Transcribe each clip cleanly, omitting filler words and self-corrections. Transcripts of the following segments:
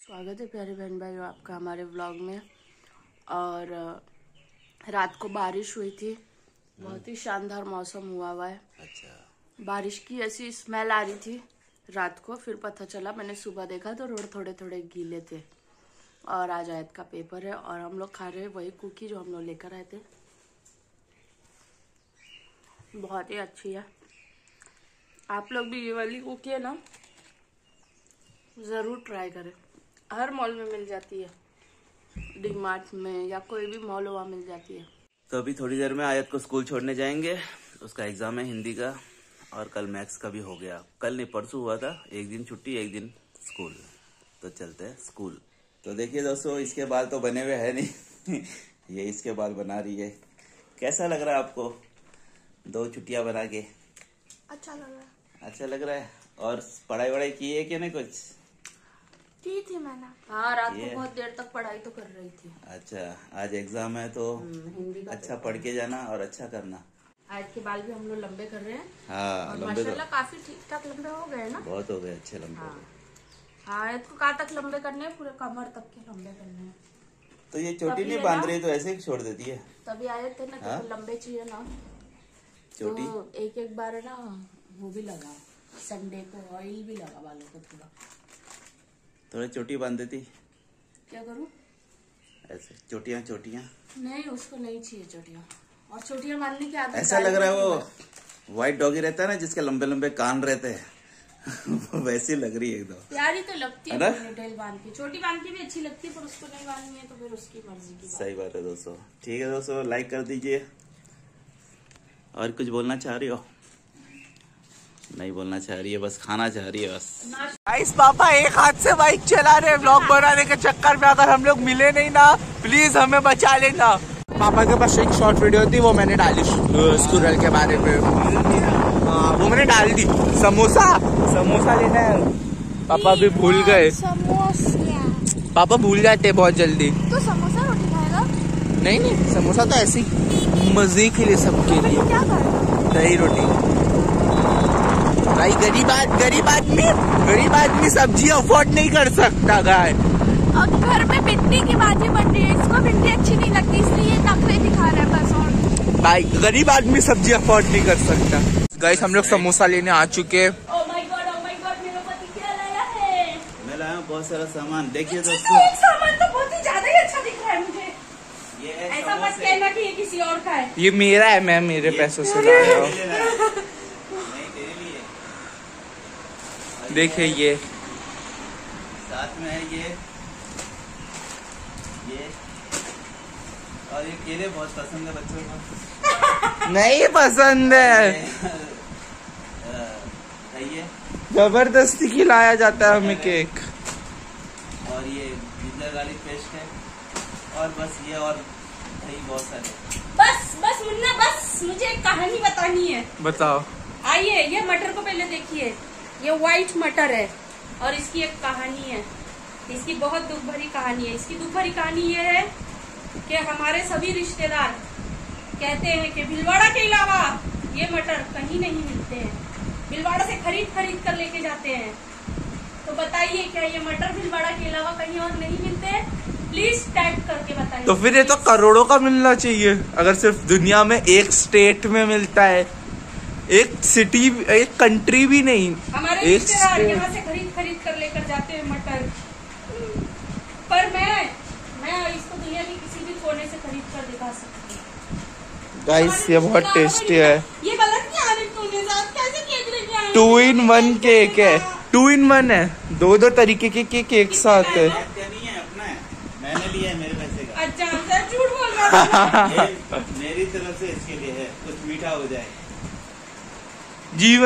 स्वागत है प्यारे बहन भाइयों आपका हमारे व्लॉग में। और रात को बारिश हुई थी, बहुत ही शानदार मौसम हुआ है। अच्छा। बारिश की ऐसी स्मेल आ रही थी रात को, फिर पता चला, मैंने सुबह देखा तो रोड थोड़े थोड़े गीले थे। और आज आयत का पेपर है और हम लोग खा रहे हैं वही कुकी जो हम लोग लेकर आए थे। बहुत ही अच्छी है। आप लोग भी ये वाली कुकी है ना जरूर ट्राई करें। हर मॉल में मिल जाती है, डी मार्ट में या कोई भी मॉल वहाँ मिल जाती है। तो अभी थोड़ी देर में आयत को स्कूल छोड़ने जाएंगे। उसका एग्जाम है हिंदी का और कल मैथ्स का भी हो गया। कल नहीं परसों हुआ था, एक दिन छुट्टी एक दिन स्कूल। तो चलते हैं स्कूल। तो देखिए दोस्तों, इसके बाल तो बने हुए है नहीं ये इसके बाल बना रही है। कैसा लग रहा है आपको 2 छुट्टियां बना के? अच्छा लग रहा है। अच्छा लग रहा है। और पढ़ाई वढ़ाई की है कि नहीं? कुछ की थी मैंने। हाँ, रात को बहुत देर तक पढ़ाई तो कर रही थी। अच्छा, आज एग्जाम है तो हिंदी का अच्छा पढ़ के जाना और अच्छा करना। आज के बाल भी हम लोग लंबे कर रहे हैं। हाँ, और लंबे माशाल्लाह काफी ठीक ठाक लंबे हो गए ना। बहुत हो गए, अच्छे लंबे हो गए। हाँ, इसको कहाँ तक लंबे करने हैं? पूरे कमर तक के लंबे करने हैं। तो ये चोटी नहीं बांध रही तो ऐसे ही छोड़ देती है? तभी आए थे ना, तो लंबे चाहिए ना चोटी। तो एक बार है ना वो भी लगा, संडे को ऑयल भी लगा बालों को थोड़ा चोटी बांध देती। क्या करूं? ऐसे चोटियां नहीं, उसको नहीं चाहिए चोटियां। और चोटियां बांधने की आदत ऐसा लग रहा है वो व्हाइट डॉगी रहता है ना जिसके लंबे लंबे कान रहते हैं वैसी लग रही है एकदम। प्यारी तो लगती है पोनीटेल बांध के। चोटी बांध के भी अच्छी लगती है, पर उसको नहीं बांधनी है तो फिर उसकी मर्जी की बात। सही बात है दोस्तों। ठीक है दोस्तों, लाइक कर दीजिए। और कुछ बोलना चाह रही हो? नहीं बोलना चाह रही है, बस खाना चाह रही है बस। गाइस, पापा एक हाथ से बाइक चला रहे, व्लॉग बनाने के चक्कर में अगर हम लोग मिले नहीं ना, प्लीज हमें बचा लेना। पापा के पास एक शॉर्ट वीडियो थी, वो मैंने डाली स्कूल के बारे में। वो मैंने डाल दी। समोसा लेना है। पापा भी भूल गए। पापा भूल जाते बहुत जल्दी। तो समोसा रोटी खाएगा? नहीं, समोसा तो ऐसे ही मजे के लिए, सबके लिए। क्या खाएगा? दही रोटी। भाई गरीब आदमी सब्जी अफोर्ड नहीं कर सकता गाय। और घर में भिंडी की भाजी बन रही है, इसको भिंडी अच्छी नहीं लगती, इसलिए नखरे दिखा रहा है बस। और भाई गरीब आदमी सब्जी अफोर्ड नहीं कर सकता। गाइस, हम लोग समोसा लेने आ चुके। ओह माय गॉड, मेरा पति क्या लाया है? मैं लाया हूँ बहुत सारा सामान। देखिए अच्छा, दोस्तों, एक सामान तो बहुत ही ज्यादा ही अच्छा दिख रहा है मुझे। ये है ऐसा मत कहना कि ये किसी और का है। ये मेरा है, मैं मेरे पैसों से लाया हूँ। देखिए ये साथ में है ये और ये केले बहुत पसंद है बच्चों को। नहीं पसंद है। ये जबरदस्ती खिलाया जाता है हमें केक। और ये जिंजर गार्लिक पेस्ट है और बस ये और दही बहुत सारे। बस मुन्ना, बस मुझे एक कहानी बतानी है। बताओ। आइए, ये मटर को पहले देखिए। ये व्हाइट मटर है और इसकी एक कहानी है। इसकी बहुत दुख भरी कहानी है। इसकी दुख भरी कहानी ये है कि हमारे सभी रिश्तेदार कहते हैं कि भिलवाड़ा के अलावा ये मटर कहीं नहीं मिलते हैं। भिलवाड़ा से खरीद कर लेके जाते हैं। तो बताइए, क्या ये मटर भिलवाड़ा के अलावा कहीं और नहीं मिलते हैं? प्लीज टैग करके बताइए। तो फिर ये तो करोड़ों का मिलना चाहिए, अगर सिर्फ दुनिया में एक स्टेट में मिलता है, एक सिटी, एक कंट्री भी नहीं। हमारे रिश्तेदार यहाँ से खरीद कर लेकर जाते हैं मटर। पर मैं इसको दुनिया के किसी भी कोने से खरीद कर दिखा सकती हूँ। गाइस, ये बहुत टेस्टी है। ये गलत नहीं आ रही तूने, कैसे केक लेके आई? 2 in 1 केक है। 2 in 1 है। 2 तरीके के केक एक साथ है। नहीं है, अपना है, मैंने लिया है मेरे पैसे का। अच्छा, झूठ बोल रहा है। मेरी तरफ से इसके लिए है, कुछ मीठा हो जाए। जी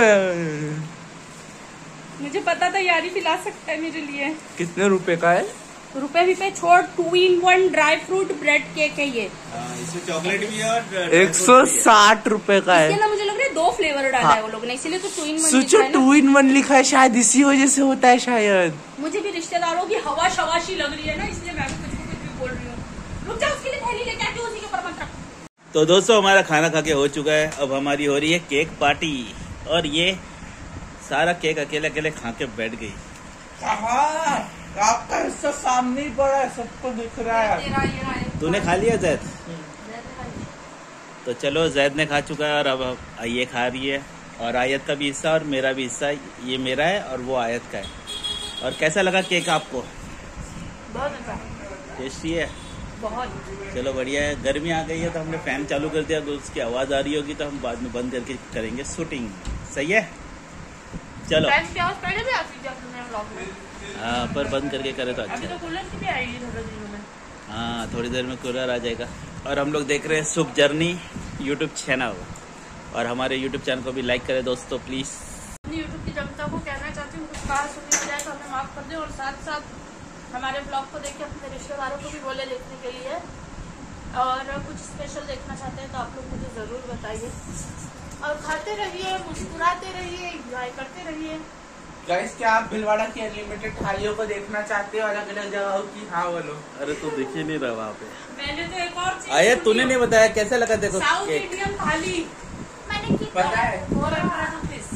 मुझे पता था यार ही पिला सकता है मेरे लिए। कितने रुपए का है? रुपए भी छोड़, 2 in 1 dry fruit bread cake है ये। इसमें चॉकलेट भी है और 160 रुपए का है। इसके अंदर मुझे लग रहा है 2 फ्लेवर डाला है वो लोग ने, इसीलिए तो 2 in 1 सोचो, 2 in 1 लिखा है, शायद इसी वजह से होता है शायद। मुझे भी रिश्तेदारों की हवा शवाशी लग रही है ना, इसलिए मैं भी कुछ भी बोल रही हूँ। रुक जा, उसके लिए थैली लेके आके उसी के ऊपर मत रख। तो दोस्तों, हमारा खाना खा के हो चुका है। अब हमारी हो रही है केक पार्टी। और ये सारा केक अकेले खा के बैठ गई। आपका हिस्सा सामने ही पड़ा है, सबको दिख रहा है। तेरा ये रहा है। तूने खा लिया जैद? मैंने खा लिया। तो चलो जैद ने खा चुका है और अब ये खा रही है, और आयत का भी हिस्सा और मेरा भी हिस्सा। ये मेरा है और वो आयत का है। और कैसा लगा केक आपको? बहुत अच्छा, टेस्टी है। बहुत। चलो बढ़िया है। गर्मी आ गई है तो हमने फैन चालू कर दिया, तो उसकी आवाज़ आ रही होगी तो हम बाद में बंद करके करेंगे शूटिंग। सही है, चलो। फैन की आवाज़ पहले भी आती थी अपने व्लॉग में। हाँ, पर बंद करके करे तो अभी अच्छा तो है। कूलर की भी आएगी थोड़े दिनों में। हाँ, थोड़ी देर में कूलर आ जाएगा। और हम लोग देख रहे हैं शुभ जर्नी यूट्यूब चैनल, और हमारे यूट्यूब चैनल को भी लाइक करें दोस्तोदोस्तों प्लीज़। यूट्यूब की जनता को कहना चाहती हूँ, कुछ कहा सुनी हो जाए तो हमें माफ़ कर दें, और साथ साथ हमारे ब्लॉग को देख के अपने रिश्तेदारों को भी बोले देखने के लिए, और कुछ स्पेशल देखना चाहते हैं तो आप लोग मुझे ज़रूर बताइए। और खाते रहिए, मुस्कुराते रहिए, एंजॉय करते रहिए। गाइस, क्या आप भिलवाड़ा की अनलिमिटेड थालियों को देखना चाहते हो अलग अलग जगहों की? हाँ बोलो। अरे तू दिख ही नहीं रहा वहाँ पे। मैंने तो एक और चीज आयत तूने नहीं बताया कैसा लगा? देखो साउथ केक। इंडियन थाली मैंने की पता है? 400 रुपीज।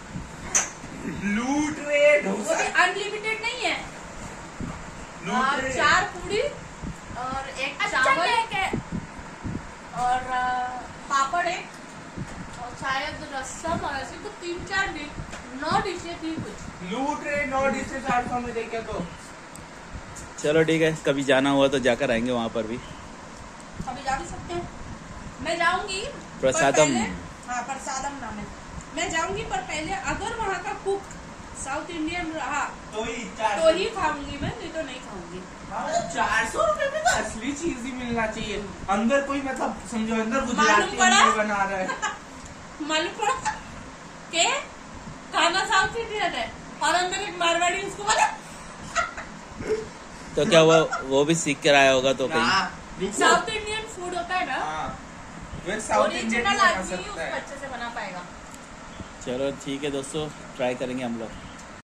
लूट रहे वो भी अनलिमिटेड नहीं है। लूट रहे। 4 पूरी और एक चावल और पापड़ एक, और शायद रसम, और ऐसे कुछ 3-4 डिश, 9 डिशें थी कुछ। लूट रहे 9 डिशें 400 में देखे तो। चलो ठीक है, कभी जाना हुआ तो जाकर आएंगे वहाँ पर भी। अभी जा भी सकते हैं, मैं जाऊंगी। प्रसादम। हाँ, प्रसादम नाम है। मैं जाऊंगी, पर पहले अगर वहाँ का कुक साउथ इंडियन रहा तो ही खाऊंगी मैं, नहीं तो नहीं खाऊंगी। 400 रुपए में तो असली चीज ही मिलना चाहिए। अंदर कोई मतलब समझो अंदर गुजराती मालूम पड़ा? नहीं बना रहा है। मालूम पड़ा के खाना साउथ इंडियन है और अंदर एक मारवाड़ी उसको बना। तो क्या वो भी सीख कर आया होगा तो कहीं? साउथ इंडियन फूड होता है ना, साउथ इंडियन ओरिजिनल बना आदमी ही सकता उसको है। अच्छे से बना पाएगा। चलो ठीक है दोस्तों, ट्राई करेंगे हम लोग।